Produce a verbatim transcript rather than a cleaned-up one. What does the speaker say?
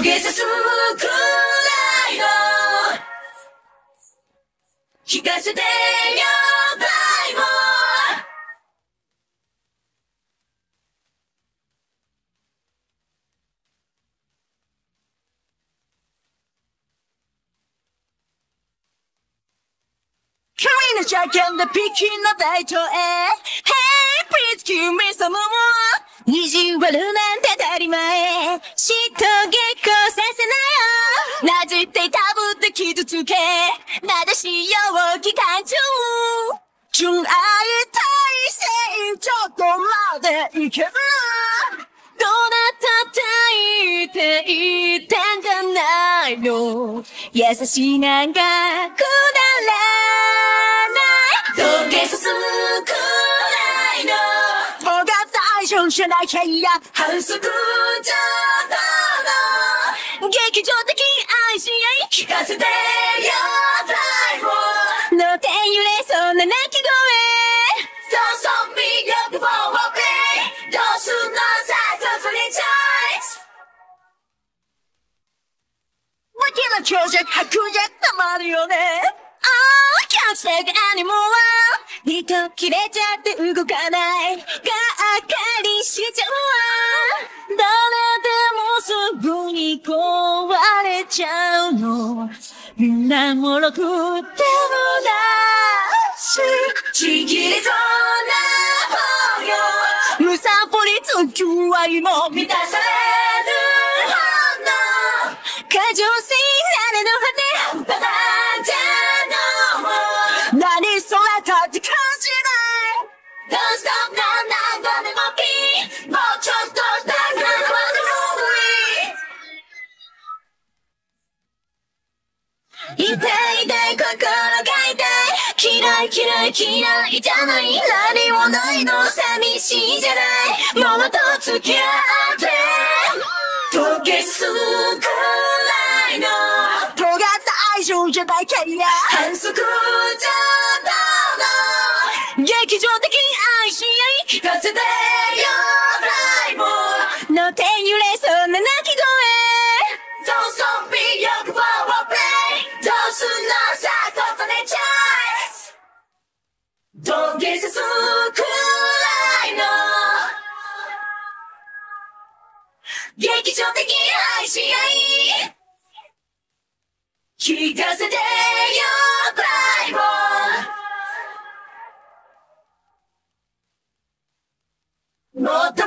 げさすくらいの聞かせてよバイも君の邪険でピキの大東へ Hey please give me some more 意地悪なんて当たり前嫉妬激高させなよなじってたぶって傷つけまだ使用期間中純愛体制ちょっとまでいけるどうなったっていいって言ってんじゃないの優しいなんかくだらない土下座すくらいの尖った愛情じゃなきゃいや反則じゃどうの劇場的愛し合い聞かせてよバイボの手揺れそうな鳴き声 Don't stop me looking for a play どうすんのさ Don't franchise 無気な強弱白弱たまるよね Oh can't take anymore 糸切れちゃって動かないがっかりしちゃうわ誰でもすぐに壊れちゃうのみんなもろくってもなしちぎれそうな方よむさぼりつきわいも満たされるほど過剰性なれの羽半端なんじゃの何それだって感じない Don't stop now 何度でもピーもうちょっとだけの痛い痛い心が痛い嫌い嫌い嫌いじゃない何もないの寂しいじゃないものと付き合って溶けすくらいの尖った愛情じゃないかいや反則じゃどうの劇場的愛し合い聞かせてよバイボの手揺れそうな鳴き声 Don't stop me young for a play どうすんのさここでチャイス土下座すくらいの劇場的愛し合い聞かせてよバイボもっと